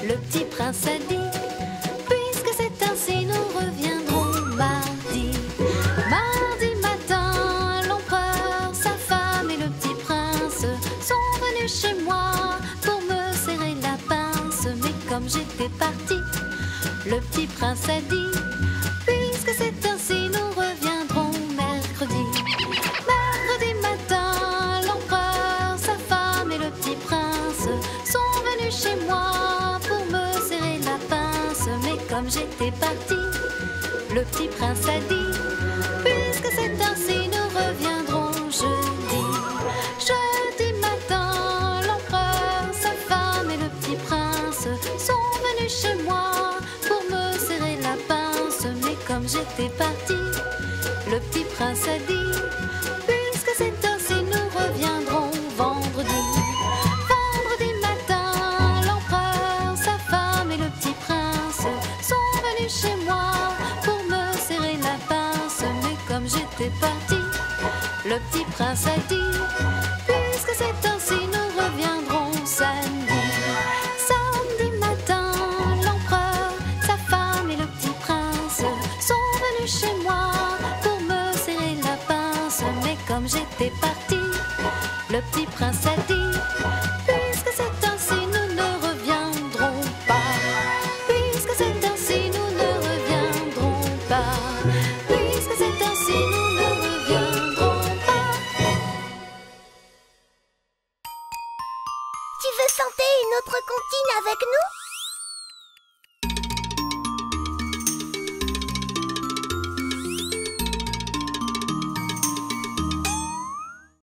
Le petit prince a dit, puisque c'est ainsi, nous reviendrons mardi. Mardi matin, l'empereur, sa femme et le petit prince sont venus chez moi pour me serrer la pince. Mais comme j'étais parti, le petit prince a dit, puisque c'est ainsi, nous reviendrons mercredi. Mercredi matin, l'empereur, sa femme et le petit prince sont venus chez moi pour me serrer la pince. Mais comme j'étais parti, le petit prince a dit, puisque c'est ainsi, nous reviendrons jeudi. Jeudi matin, l'empereur, sa femme et le petit prince sont venus chez moi pour me serrer la pince. Mais comme j'étais parti, le petit prince a dit, puisque c'est ainsi, nous reviendrons vendredi. Vendredi matin, l'empereur, sa femme et le petit prince sont venus chez moi pour me serrer la pince. Mais comme j'étais parti, le petit prince a dit, puisque c'est ainsi, nous reviendrons samedi. Samedi matin, l'empereur, sa femme et le petit prince sont venus chez moi pour me serrer la pince. Mais comme j'étais parti, le petit prince a dit, puisque c'est ainsi, nous ne reviendrons pas. Puisque c'est ainsi, nous ne reviendrons pas. Puisque c'est ainsi, nous ne reviendrons pas. Tu veux chanter une autre comptine avec nous?